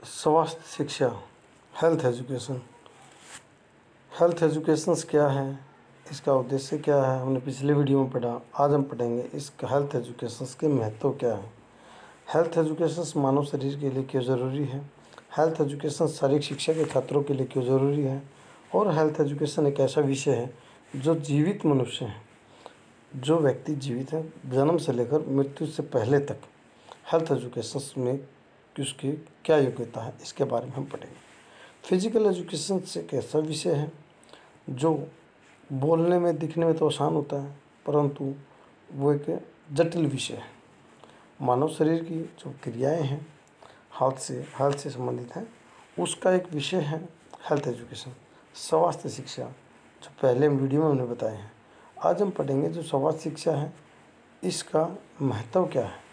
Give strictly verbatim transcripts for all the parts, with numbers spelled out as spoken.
स्वास्थ्य शिक्षा, health education. Health educations क्या है, इसका उद्देश्य क्या है, हमने पिछले वीडियो में पढ़ा। आज हम पढ़ेंगे इस हेल्थ एजुकेशंस के महत्व क्या है। हेल्थ एजुकेशंस मानव शरीर के लिए क्यों ज़रूरी है। हेल्थ एजुकेशन शारीरिक शिक्षा के छात्रों के लिए क्यों ज़रूरी है। और हेल्थ एजुकेशन एक ऐसा विषय है जो जीवित मनुष्य हैं, जो व्यक्ति जीवित हैं जन्म से लेकर मृत्यु से पहले तक, हेल्थ एजुकेशंस में उसकी क्या योग्यता है, इसके बारे में हम पढ़ेंगे। फिजिकल एजुकेशन एक ऐसा विषय है जो बोलने में दिखने में तो आसान होता है, परंतु वो एक जटिल विषय है। मानव शरीर की जो क्रियाएं हैं हाथ से हेल्थ से संबंधित हैं, उसका एक विषय है हेल्थ एजुकेशन, स्वास्थ्य शिक्षा, जो पहले वीडियो में हमने बताए हैं। आज हम पढ़ेंगे जो स्वास्थ्य शिक्षा है इसका महत्व क्या है,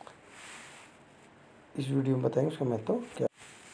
इस वीडियो में बताएंगे उसका महत्व क्या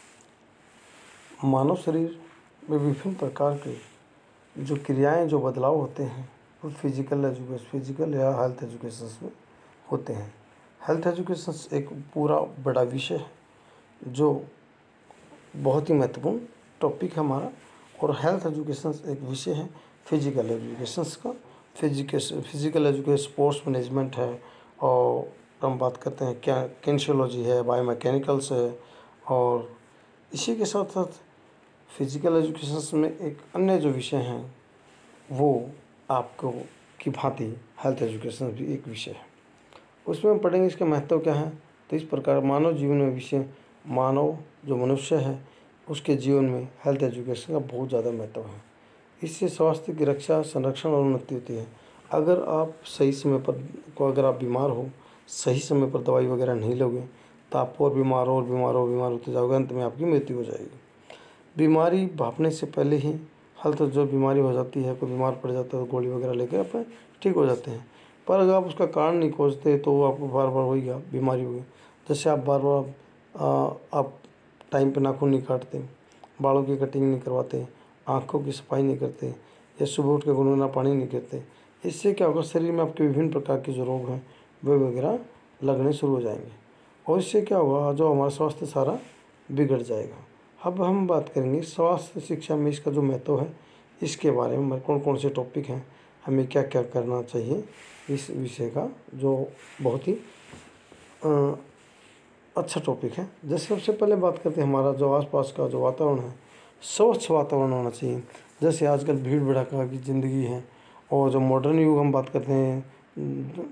है। मानव शरीर में विभिन्न प्रकार के जो क्रियाएं, जो बदलाव होते हैं वो फिजिकल एजुकेशन फिजिकल या हेल्थ एजुकेशन में होते हैं। हेल्थ एजुकेशन एक पूरा बड़ा विषय है जो बहुत ही महत्वपूर्ण टॉपिक है हमारा। और हेल्थ एजुकेशन एक विषय है फिजिकल एजुकेशन का। Physical physical education sports management है, और हम बात करते हैं क्या किनेसियोलॉजी है, बायोमैकेनिकल्स है। और इसी के साथ साथ फिजिकल एजुकेशन में एक अन्य जो विषय हैं वो आपको की भांति हेल्थ एजुकेशन भी एक विषय है, उसमें हम पढ़ेंगे इसका महत्व क्या है। तो इस प्रकार मानव जीवन में विषय मानव जो मनुष्य है उसके जीवन में हेल्थ एजुकेशन का बहुत ज़्यादा महत्व है। इससे स्वास्थ्य की रक्षा, संरक्षण और उन्नति होती है। अगर आप सही समय पर को अगर आप बीमार हो, सही समय पर दवाई वगैरह नहीं लोगे तो आप और बीमार और बीमार और बीमार होते जाओगे, अंत में आपकी मृत्यु हो जाएगी। बीमारी भापने से पहले ही हेल्थ जो बीमारी हो जाती है, कोई बीमार पड़ जाता है तो गोली वगैरह लेकर अपने ठीक हो जाते हैं। पर अगर आप उसका कारण नहीं खोजते तो आपको बार बार होगी बीमारी होगी। जैसे आप बार बार आप टाइम पे नाखून नहीं काटते, बालों की कटिंग नहीं करवाते, आँखों की सफाई नहीं करते, या सुबह उठ के गुनगुना पानी नहीं करते, इससे क्या होगा, शरीर में आपके विभिन्न प्रकार के जो रोग हैं वे वगैरह लगने शुरू हो जाएंगे। और इससे क्या होगा, जो हमारा स्वास्थ्य सारा बिगड़ जाएगा। अब हम बात करेंगे स्वास्थ्य शिक्षा में इसका जो महत्व है, इसके बारे में कौन कौन से टॉपिक हैं, हमें क्या क्या करना चाहिए इस विषय का, जो बहुत ही आ, अच्छा टॉपिक है। जैसे सबसे पहले बात करते हैं हमारा जो आसपास का जो वातावरण है, स्वच्छ वातावरण होना चाहिए। जैसे आजकल भीड़ भड़ाका की ज़िंदगी है, और जो मॉडर्न युग हम बात करते हैं,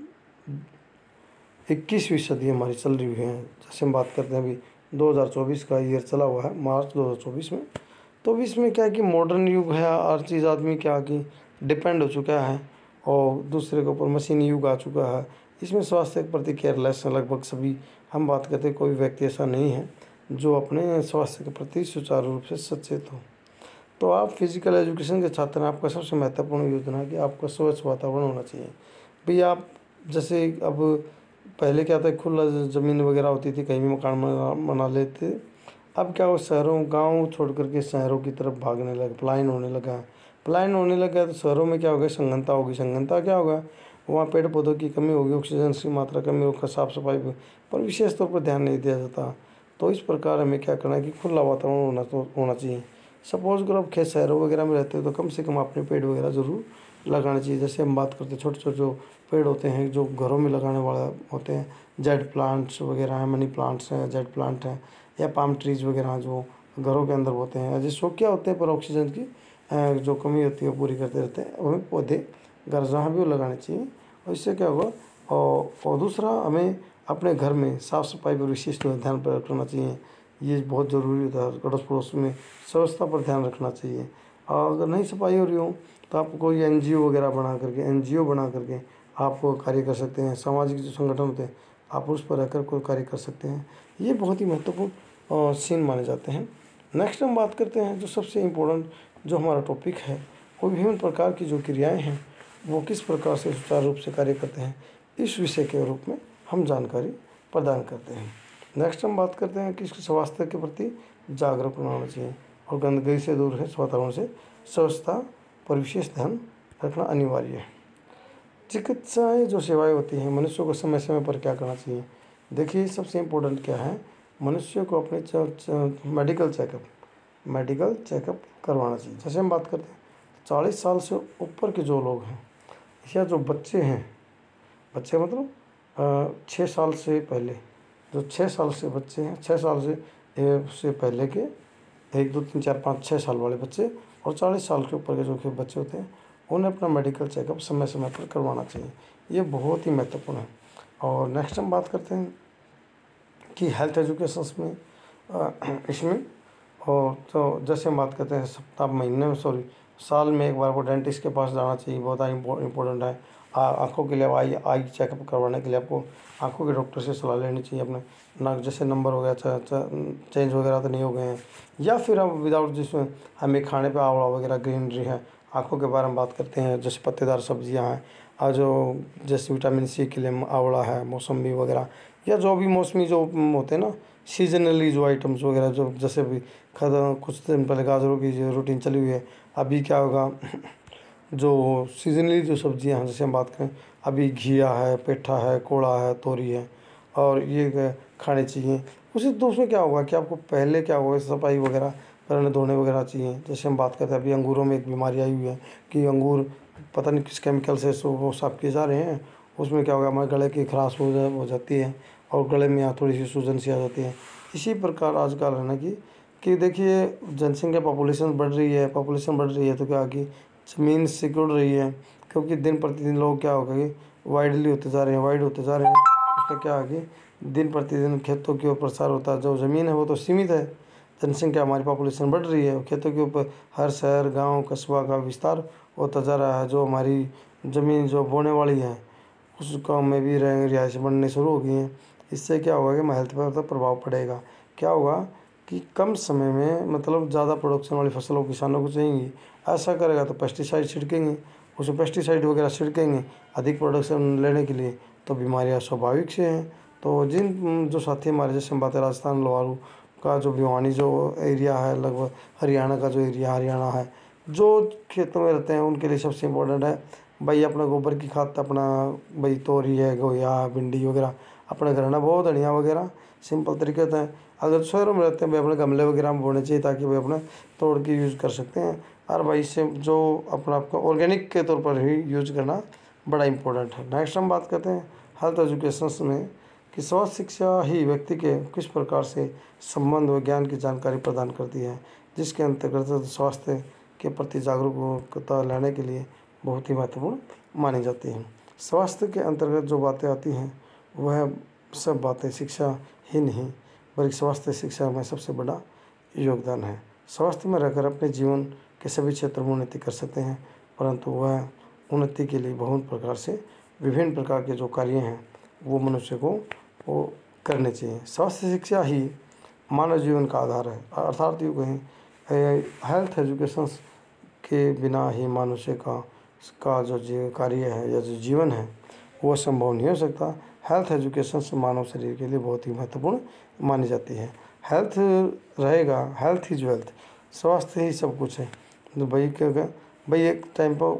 इक्कीसवीं सदी हमारी चल रही है। जैसे हम बात करते हैं अभी दो हज़ार चौबीस का ईयर चला हुआ है, मार्च दो हज़ार चौबीस में। तो इसमें क्या है कि मॉडर्न युग है, हर चीज़ आदमी क्या कि डिपेंड हो चुका है, और दूसरे के ऊपर मशीनी युग आ चुका है। इसमें स्वास्थ्य के प्रति केयरलेस है लगभग सभी। हम बात करते हैं कोई व्यक्ति ऐसा नहीं है जो अपने स्वास्थ्य के प्रति सुचारू रूप से सचेत हो। तो आप फिजिकल एजुकेशन के छात्र हैं, आपका सबसे महत्वपूर्ण योजना है कि आपका स्वच्छ वातावरण होना चाहिए। भाई आप जैसे अब पहले क्या था, खुला ज़मीन वगैरह होती थी, कहीं भी मकान बना बना लेते। अब क्या हो, शहरों गांव छोड़ करके शहरों की तरफ भागने लगे, पलायन होने लगा पलायन होने लगा तो शहरों में क्या होगा, संघनता होगी। संघनता क्या होगा, वहाँ पेड़ पौधों की कमी होगी, ऑक्सीजन की मात्रा कमी होगी, साफ़ सफाई पर विशेष तौर पर ध्यान नहीं दिया जाता। तो इस प्रकार हमें क्या करना है कि खुला वातावरण होना तो होना चाहिए। सपोज अगर आप खेत शहरों वगैरह में रहते हो तो कम से कम अपने पेड़ वगैरह ज़रूर लगाना चाहिए। जैसे हम बात करते हैं छोटे छोटे जो पेड़ होते हैं जो घरों में लगाने वाला होते हैं, जेड प्लांट्स वगैरह हैं, मनी प्लांट्स हैं, जेड प्लांट हैं, या पाम ट्रीज वगैरह जो घरों के अंदर होते हैं, जो शौकिया होते हैं पर ऑक्सीजन की जो कमी होती है वो पूरी करते रहते हैं, वही पौधे घर जहाँ भी वो लगाने चाहिए। और इससे क्या होगा, और, और दूसरा हमें अपने घर में साफ़ सफाई पर विशेष ध्यान पर रखना चाहिए। ये बहुत ज़रूरी होता है। अड़ोस पड़ोस में स्वच्छता पर ध्यान रखना चाहिए। और अगर नहीं सफाई हो रही हो तो आप कोई एन जी ओ वगैरह बना करके एन जी ओ बना करके आप कार्य कर सकते हैं। सामाजिक जो संगठन होते हैं आप उस पर रहकर कोई कार्य कर सकते हैं। ये बहुत ही महत्वपूर्ण सीन माने जाते हैं। नेक्स्ट हम बात करते हैं जो सबसे इम्पोर्टेंट जो हमारा टॉपिक है, वो विभिन्न प्रकार की जो क्रियाएँ हैं वो किस प्रकार से सुचारू रूप से कार्य करते हैं, इस विषय के रूप में हम जानकारी प्रदान करते हैं। नेक्स्ट हम बात करते हैं कि इसके स्वास्थ्य के प्रति जागरूक होना चाहिए, और गंदगी से दूर है, वातावरण से स्वच्छता पर विशेष ध्यान रखना अनिवार्य है। चिकित्साएँ जो सेवाएं होती हैं, मनुष्यों को समय समय पर क्या करना चाहिए। देखिए सबसे इम्पोर्टेंट क्या है मनुष्य को अपने च, च, मेडिकल चेकअप मेडिकल चेकअप करवाना चाहिए। जैसे हम बात करते हैं चालीस साल से ऊपर के जो लोग हैं या जो बच्चे हैं, बच्चे मतलब छः साल से पहले, जो छः साल से बच्चे हैं, छः साल से ए, से पहले के एक दो तीन चार पाँच छः साल वाले बच्चे और चालीस साल के ऊपर के जो के बच्चे होते हैं उन्हें अपना मेडिकल चेकअप समय समय पर करवाना चाहिए। ये बहुत ही महत्वपूर्ण है। और नेक्स्ट हम बात करते हैं कि हेल्थ एजुकेशंस में इसमें और तो जैसे हम बात करते हैं सप्ताह महीने में सॉरी साल में एक बार को डेंटिस्ट के पास जाना चाहिए, बहुत इंपॉर्टेंट है। आँखों के लिए आई आई चेकअप करवाने के लिए आपको आँखों के डॉक्टर से सलाह लेनी चाहिए। अपने नाक जैसे नंबर हो गया चेंज वगैरह तो नहीं हो गए हैं, या फिर हम विदाउट जिसमें हमें खाने पे आवड़ा वगैरह ग्रीनरी है। आँखों के बारे में बात करते हैं जैसे पत्तेदार सब्जियां हैं और जो जैसे विटामिन सी के लिए आवड़ा है, मौसम्बी वगैरह, या जो भी मौसमी जो होते हैं ना सीजनली जो आइटम्स वगैरह, जो जैसे भी खत्म कुछ दिन पहले गाजरों की जो रूटीन चली हुई है, अभी क्या होगा जो सीजनली जो सब्जियां हैं जैसे हम बात करें अभी घिया है, पेठा है, कोड़ा है, तोरी है, और ये खाने चाहिए। उसी तो उसमें क्या होगा कि आपको पहले क्या होगा सफाई वगैरह करने धोने वगैरह चाहिए। जैसे हम बात करते हैं अभी अंगूरों में एक बीमारी आई हुई है कि अंगूर पता नहीं किस केमिकल से वो साफ किए जा रहे हैं, उसमें क्या होगा हमारे गले की खराश हो जा हो जाती है और गले में यहाँ थोड़ी सी सूजन सी आ जाती है। इसी प्रकार आजकल है ना कि कि देखिए जनसंख्या पॉपुलेशन बढ़ रही है, पॉपुलेशन बढ़ रही है तो क्या कि ज़मीन सिकुड़ रही है, क्योंकि दिन प्रतिदिन लोग क्या होगा कि वाइडली होते जा रहे हैं वाइड होते जा रहे हैं। उसका क्या है कि दिन प्रतिदिन खेतों की ओर प्रसार होता है, जो ज़मीन है वो तो सीमित है। जनसंख्या हमारी पॉपुलेशन बढ़ रही है, खेतों के ऊपर हर शहर गांव कस्बा का विस्तार होता जा रहा है। जो हमारी ज़मीन जो बोने वाली है उस गाँव में भी रिहाइश बनने शुरू हो गई हैं। इससे क्या होगा कि हेल्थ पर तो प्रभाव पड़ेगा। क्या होगा कि कम समय में मतलब ज़्यादा प्रोडक्शन वाली फसलों किसानों को चाहिए, ऐसा करेगा तो पेस्टिसाइड छिड़केंगे, उसमें पेस्टिसाइड वगैरह छिड़केंगे अधिक प्रोडक्शन लेने के लिए, तो बीमारियां स्वाभाविक से हैं। तो जिन जो साथी हमारे जैसे हम बात है राजस्थान लोहारू का जो भिवानी जो एरिया है, लगभग हरियाणा का जो एरिया हरियाणा है, जो खेतों में रहते हैं उनके लिए सबसे इम्पोर्टेंट है भाई अपना गोबर की खाद, अपना भाई तोरी है, गोया, भिंडी वगैरह अपने घर ना बहुत धनिया वगैरह सिंपल तरीके से। अगर शहरों में रहते हैं भाई अपने गमले वगैरह में बोने चाहिए ताकि भाई अपने तोड़ के यूज़ कर सकते हैं। और भाई इससे जो अपना आपका ऑर्गेनिक के तौर पर ही यूज करना बड़ा इंपॉर्टेंट है। नेक्स्ट हम बात करते हैं हेल्थ एजुकेशन में कि स्वास्थ्य शिक्षा ही व्यक्ति के किस प्रकार से संबंध व ज्ञान की जानकारी प्रदान करती है, जिसके अंतर्गत स्वास्थ्य के प्रति जागरूकता लाने के लिए बहुत ही महत्वपूर्ण मानी जाती हैं। स्वास्थ्य के अंतर्गत जो बातें आती हैं वह सब बातें शिक्षा ही नहीं बल्कि स्वास्थ्य शिक्षा में सबसे बड़ा योगदान है। स्वास्थ्य में रहकर अपने जीवन के सभी क्षेत्र में उन्नति कर सकते हैं, परंतु वह उन्नति के लिए बहुत प्रकार से विभिन्न प्रकार के जो कार्य हैं वो मनुष्य को वो करने चाहिए। स्वास्थ्य शिक्षा ही मानव जीवन का आधार है, अर्थात यूँ कहें हेल्थ एजुकेशन के बिना ही मनुष्य का का जो जीव कार्य है या जो जीवन है वो संभव नहीं हो सकता। हेल्थ एजुकेशन से मानव शरीर के लिए बहुत ही महत्वपूर्ण मानी जाती है। हेल्थ रहेगा, हेल्थ इज वेल्थ, स्वास्थ्य ही सब कुछ है। तो भाई क्या भाई एक टाइम पर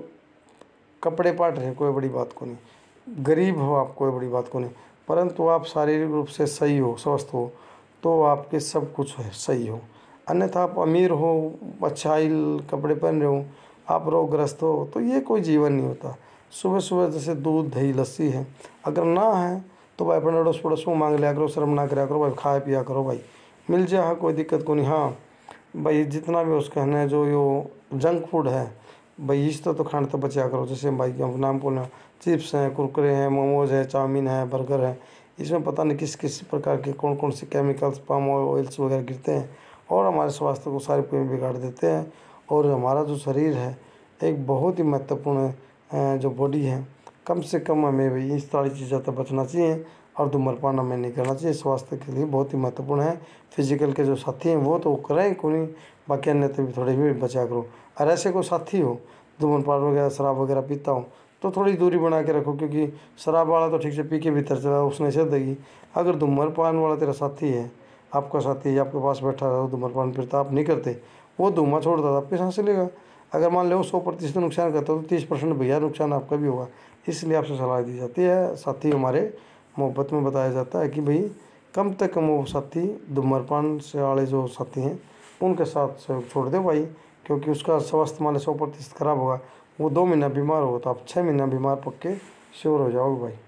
कपड़े पाट रहे कोई बड़ी बात को नहीं, गरीब हो आप कोई बड़ी बात को नहीं, परंतु आप शारीरिक रूप से सही हो, स्वस्थ हो तो आपके सब कुछ है सही हो। अन्यथा आप अमीर हो, अच्छा कपड़े पहन रहे हो, आप रोगग्रस्त हो तो ये कोई जीवन नहीं होता। सुबह सुबह जैसे दूध दही लस्सी है, अगर ना है तो भाई अपने अड़ोस पड़ोस में मांग लिया करो, शर्म ना कराया करो भाई, खाया पिया करो भाई, मिल जाए हाँ कोई दिक्कत को नहीं। हाँ भाई जितना भी उसका है ना जो यो जंक फूड है भाई इस तो, तो खाने तो बचा करो। जैसे भाई हम नाम बोलना चिप्स हैं, कुरकुरे हैं, मोमोज है, चाउमीन है, बर्गर है, इसमें पता नहीं किस किस प्रकार के कौन कौन से केमिकल्स पाम ऑयल्स वगैरह गिरते हैं और हमारे स्वास्थ्य को सारे पे बिगाड़ देते हैं। और हमारा जो शरीर है एक बहुत ही महत्वपूर्ण जो बॉडी है, कम से कम हमें भी इस सारी चीज़ों तक बचना चाहिए और धूम्रपान हमें नहीं करना चाहिए। स्वास्थ्य के लिए बहुत ही महत्वपूर्ण है। फिजिकल के जो साथी हैं वो तो करें कोई, बाकी अन्य तो भी थोड़े भी बचा करो। और ऐसे कोई साथी हो धूम्रपान वगैरह शराब वगैरह पीता हो तो थोड़ी दूरी बना के रखो, क्योंकि शराब वाला तो ठीक से पी के भीतर चला उसने से देगी। अगर धूम्रपान वाला तेरा साथी है, आपका साथी है, आपके पास बैठा रहा धूम्रपान पीता, आप नहीं करते, वो धुआं छोड़ता था आपके सांस लेगा। अगर मान लो सौ प्रतिशत नुकसान करता तो तीस परसेंट भैया नुकसान आपका भी होगा। इसलिए आपसे सलाह दी जाती है, साथी हमारे मोहब्बत में बताया जाता है कि भाई कम से कम वो साथी धूम्रपान से वाले जो साथी हैं उनके साथ सहयोग छोड़ दे भाई, क्योंकि उसका स्वास्थ्य मान लो सौ प्रतिशत खराब होगा। वो दो महीना बीमार हो तो आप छः महीना बीमार पक के श्योर हो जाओगे भाई।